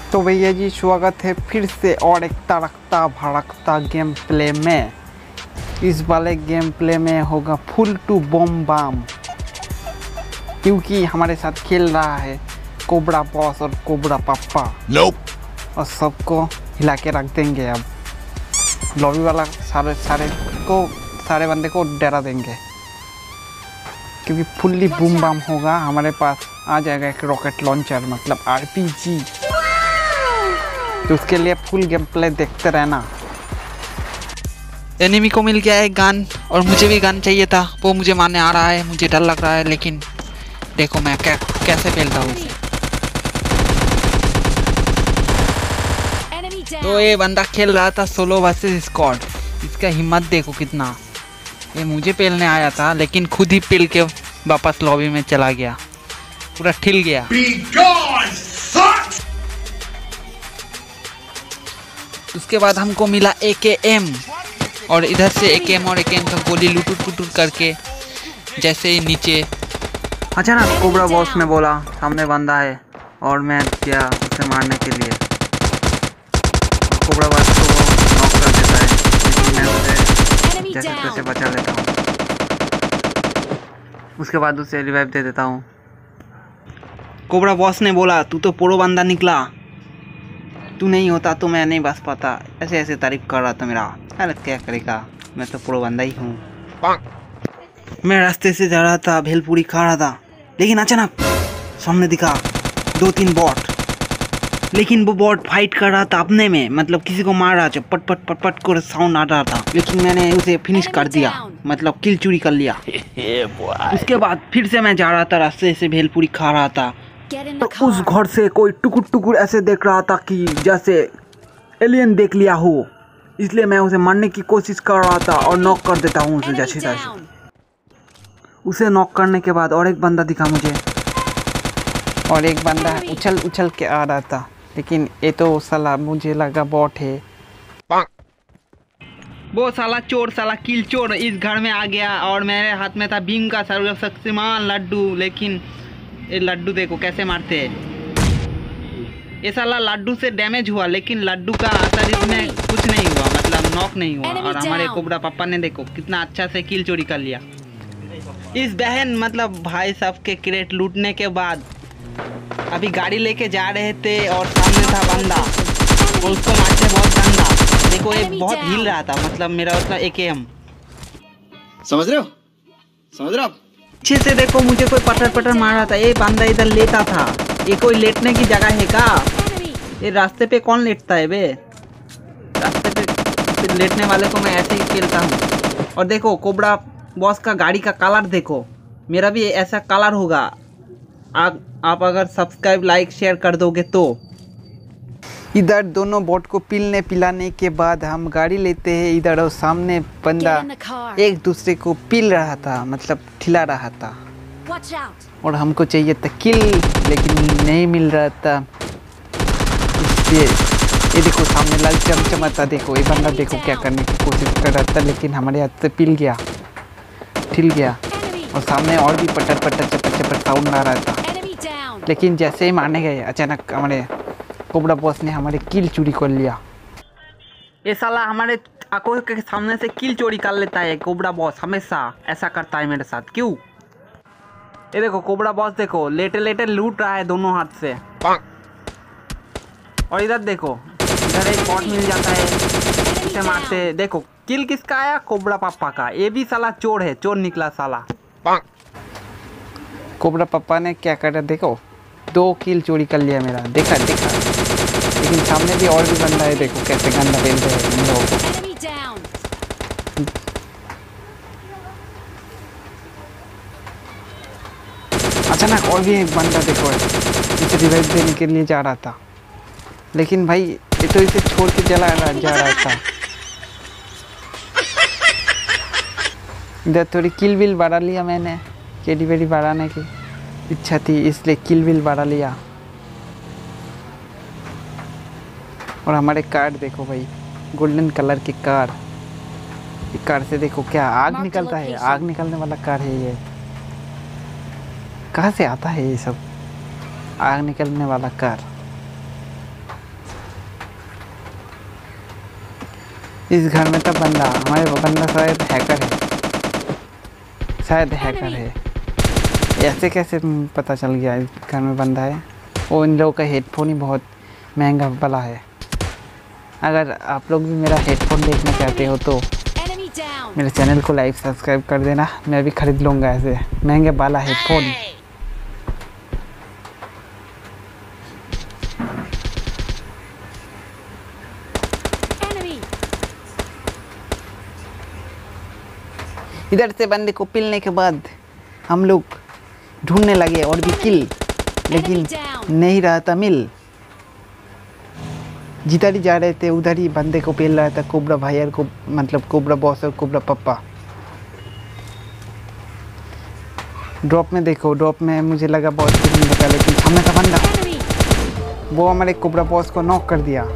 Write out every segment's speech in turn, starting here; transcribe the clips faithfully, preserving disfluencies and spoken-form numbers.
तो भैया जी स्वागत है फिर से और एक तड़कता भड़कता गेम प्ले में। इस वाले गेम प्ले में होगा फुल टू बम बाम, क्योंकि हमारे साथ खेल रहा है कोबरा बॉस और कोबरा पापा। nope. और सबको हिला के रख देंगे। अब लॉबी वाला सारे सारे को सारे बंदे को डरा देंगे, क्योंकि फुल्ली बूम बाम होगा। हमारे पास आ जाएगा एक रॉकेट लॉन्चर मतलब आरपीजी। तो उसके लिए फुल गेम प्ले देखते रहना। एनिमी को मिल गया है गन और मुझे भी गन चाहिए था। वो मुझे मारने आ रहा है, मुझे डर लग रहा है, लेकिन देखो मैं कै, कैसे खेलता हूँ। तो ये बंदा खेल रहा था सोलो वर्सेस स्क्वाड। इसका हिम्मत देखो कितना। ये मुझे पेलने आया था लेकिन खुद ही पेल के वापस लॉबी में चला गया, पूरा ठिल गया। उसके बाद हमको मिला ए के एम और इधर से ए के एम और ए के एम का गोली लुटुर पुटुर करके जैसे ही नीचे अचानक कोबरा बॉस ने बोला सामने बंदा है और मैं गया उसे मारने के लिए। कोबरा बॉस को नॉक कर देता है, लेकिन मैं उसे जैसे तैसे बचा लेता हूँ। उसके बाद उसे रिवाइव दे देता हूँ। कोबरा बॉस ने बोला तू तो प्रो बंदा निकला, तू नहीं होता तो मैं नहीं बच पाता। ऐसे ऐसे तारीफ कर रहा था मेरा। अरे क्या करेगा, मैं तो प्रो बंदा ही हूँ। मैं रास्ते से जा रहा था, भेलपूरी खा रहा था, लेकिन अचानक सामने दिखा दो तीन बॉट। लेकिन वो बॉट फाइट कर रहा था अपने में, मतलब किसी को मार रहा था, पट पट पट पट कर साउंड आ रहा था, लेकिन मैंने उसे फिनिश कर दिया, मतलब किल चोरी कर लिया। उसके बाद फिर से मैं जा रहा था, रास्ते से भेलपूरी खा रहा था, और उस घर से कोई टुकुर टुकुर ऐसे देख रहा था कि जैसे एलियन देख लिया हो। इसलिए मैं उसे मारने की कोशिश कर रहा था और नॉक कर देता हूँ उसे जैसे तैसे। उसे नॉक करने के बाद और एक बंदा दिखा मुझे, और एक बंदा उछल उछल के आ रहा था, लेकिन ये तो साला मुझे लगा बॉट है। वो साला चोर, साला किल चोर इस घर में आ गया और मेरे हाथ में था भीम का सर्वशक्तिमान लड्डू। लेकिन ये लड्डू देखो कैसे मारते हैं। ये साला लड्डू से डैमेज हुआ, लेकिन लड्डू का असर इसमें कुछ नहीं हुआ, मतलब नॉक नहीं हुआ। और हमारे कोबरा पापा ने देखो कितना अच्छा से किल चोरी कर लिया। इस बहन मतलब भाई साहब के क्रेट लूटने के बाद अभी गाड़ी लेके जा रहे थे और सामने था बंदा और उसको मारते बहुत गंदा। देखो ये बहुत हिल रहा था, मतलब मेरा मतलब ए के एम। समझ रहे हो समझ रहे हो आप? पीछे से देखो मुझे कोई पटर पटर मार रहा था। ये बंदा इधर लेटा था। ये कोई लेटने की जगह है का? ये रास्ते पे कौन लेटता है बे? रास्ते पे लेटने वाले को मैं ऐसे ही खेलता हूँ। और देखो कोबरा बॉस का गाड़ी का कलर देखो, मेरा भी ऐसा कलर होगा। आप आप अगर सब्सक्राइब लाइक शेयर कर दोगे तो। इधर दोनों बोट को पिलने पिलाने के बाद हम गाड़ी लेते हैं इधर, और सामने बंदा एक दूसरे को पिल रहा था, मतलब ठिला रहा था, और हमको चाहिए था किल, लेकिन नहीं मिल रहा था। इसलिए ये देखो सामने लाल चमचमाता, देखो ये बंदा देखो क्या करने की कोशिश कर रहा था, लेकिन हमारे हाथ से पिल गया, ठिल गया। और सामने और भी पटर पटर चपर चपर साउंड आ रहा था, लेकिन जैसे ही मारने गए अचानक हमारे कोबरा बॉस ने हमारे किल चोरी कर लिया। ये साला हमारे आंखों के सामने से किल चोरी कर लेता है। कोबरा बॉस हमेशा ऐसा करता है मेरे साथ, क्यों? ये देखो कोबरा बॉस देखो लेटे लेटे लूट रहा है दोनों हाथ से। और इधर देखो इधर एक बॉट मिल जाता है, इसे मारते। देखो किल किसका आया? कोबरा पापा का। ये भी साला चोर है, चोर निकला साला। कोबरा पापा ने क्या करा देखो, दो किल चोरी कर लिया मेरा, देखा देखा। लेकिन सामने भी और भी बंदा है, देखो कैसे गंदा पेल रहे हैं इन लोगों को। अचानक और भी एक बंदा देखो इसे रिवाइव देने के लिए जा रहा था, लेकिन भाई ये तो इसे छोड़ के चला रहा जा रहा था। इधर थोड़ी किल विल बढ़ा लिया मैंने, केडी वेडी बढ़ाने की इच्छा थी, इसलिए किल विल बढ़ा लिया। और हमारे कार देखो भाई, गोल्डन कलर की कार। ये कार से देखो क्या आग निकलता है, आग निकलने वाला कार है ये। कहाँ से आता है ये सब आग निकलने वाला कार? इस घर में तो बंदा, हमारे बंदा शायद हैकर है, शायद हैकर है। ऐसे कैसे पता चल गया इस घर में बंदा है? वो इन लोगों का हेडफोन ही बहुत महंगा वाला है। अगर आप लोग भी मेरा हेडफोन देखना चाहते हो तो मेरे चैनल को लाइक सब्सक्राइब कर देना, मैं भी खरीद लूँगा ऐसे महंगे वाला हेडफोन। इधर से बंदे को पिलने के बाद हम लोग ढूंढने लगे और भी किल, लेकिन नहीं रहा था मिल। जिधर ही जा रहे थे उधर ही बंदे को पेल रहा था कोबरा भाई को, मतलब कोबरा बॉस और कोबरा पप्पा। ड्रॉप में देखो, ड्रॉप में मुझे लगा बहुत कुछ लगा, लेकिन सामने का बंदा वो हमारे कोबरा बॉस को नॉक कर दिया।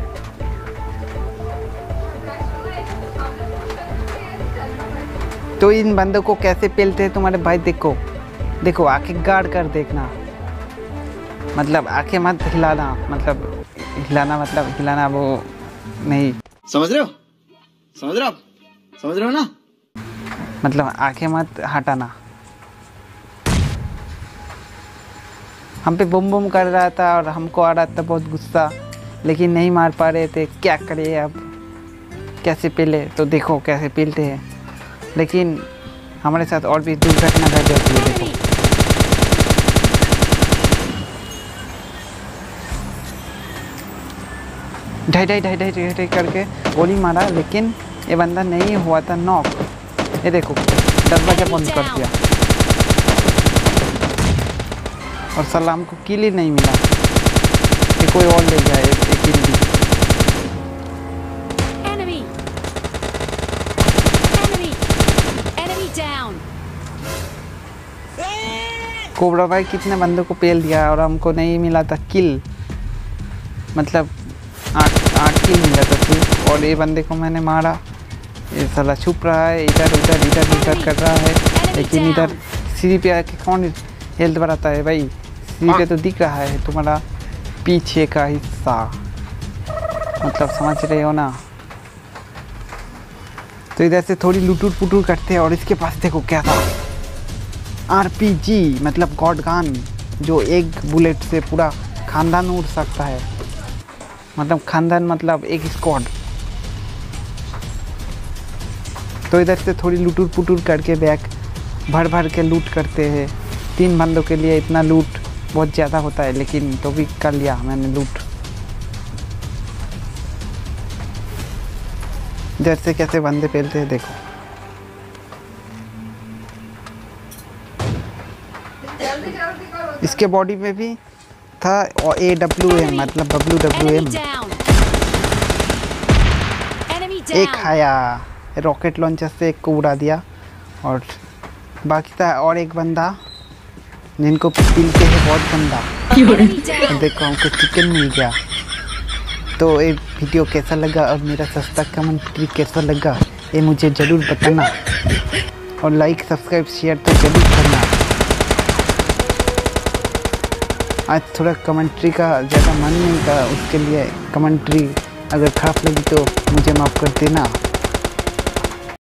तो इन बंदों को कैसे पेलते हैं तुम्हारे भाई? देखो देखो, आंखें गाड़ कर देखना, मतलब आंखें मत हिलाना, मतलब हिलाना मतलब हिलाना वो नहीं, समझ रहे हो? समझ रहे हो आप? समझ रहे हो ना? मतलब आंखें मत हटाना। हम पे बम बम कर रहा था और हमको आ रहा था बहुत गुस्सा, लेकिन नहीं मार पा रहे थे। क्या करें अब, कैसे पेले? तो देखो कैसे पेलते हैं, लेकिन हमारे साथ और भी दुर्घटना घट जाती है। देखो ढाई ढाई ढाई ढाई ढाई करके गोली मारा, लेकिन ये बंदा नहीं हुआ था नॉक। ये देखो दरवाजा बंद कर दिया और सलाम को किल ही नहीं मिला। ये कोई और ले जाए एक किल भी। कोबरा भाई कितने बंदों को पेल दिया और हमको नहीं मिला था किल, मतलब आठ आठ किल मिला था सिर्फ। और ये बंदे को मैंने मारा, ये साला छुप रहा है, इधर उधर इधर उधर कर रहा है, लेकिन इधर सीढ़ी पे आके कौन हेल्थ बढ़ाता है भाई? सीढ़ी पे तो दिख रहा है तुम्हारा पीछे का हिस्सा, मतलब समझ रहे हो ना? तो इधर से थोड़ी लुटूर पुटूर करते हैं। और इसके पास देखो क्या था, आरपीजी मतलब गॉड गन, जो एक बुलेट से पूरा खानदान उड़ सकता है। मतलब खानदान मतलब एक स्क्वाड। तो इधर से थोड़ी लुटूर पुटूर करके बैग भर भर के लूट करते हैं। तीन बंदों के लिए इतना लूट बहुत ज़्यादा होता है, लेकिन तो भी कर लिया मैंने लूट। इधर से कैसे बंदे पेलते हैं देखो। इसके बॉडी में भी था और ए डब्ल्यू एम मतलब डब्ल्यू डब्ल्यू एम एक खाया, रॉकेट लॉन्चर से एक को उड़ा दिया। और बाकी था और एक बंदा जिनको पीलते हैं बहुत बंदा। तो देखो हमको चिकन मिल गया। तो ये वीडियो कैसा लगा और मेरा सस्ता कमेंट्री कैसा लगा ये मुझे ज़रूर बताना, और लाइक सब्सक्राइब शेयर तो जरूर करना। आज थोड़ा कमेंट्री का ज़्यादा मन नहीं था, उसके लिए कमेंट्री अगर खराब लगी तो मुझे माफ़ कर देना।